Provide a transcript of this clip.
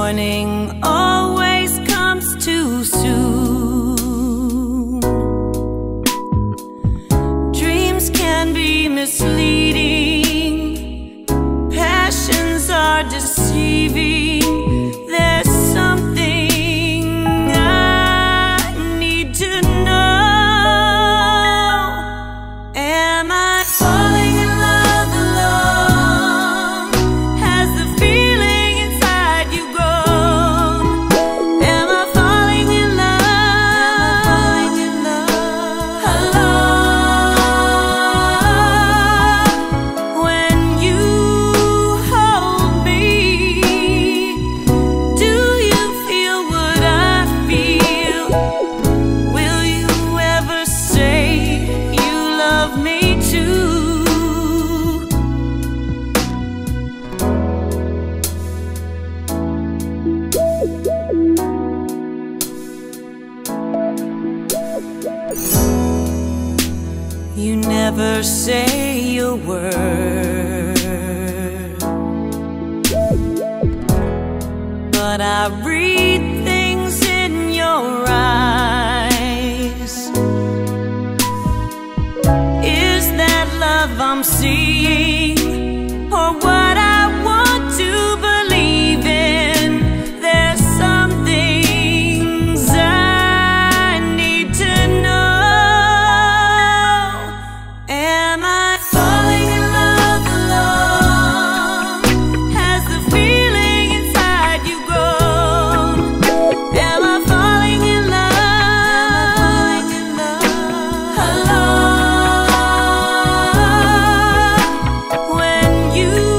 morning always comes too soon. Dreams can be misleading, passions are deceiving. There's something I need to know. Am I falling in love alone? Has the feeling inside you grown? Am I falling in love alone? When you hold me, do you feel what I feel? Will you ever say you love me too? You never say a word, but I read things in your eyes. Is that love I'm seeing, or what I want to believe in? There's some things I need to know. Am I falling in love alone? Has the feeling inside you grown? Am I falling in love alone? When you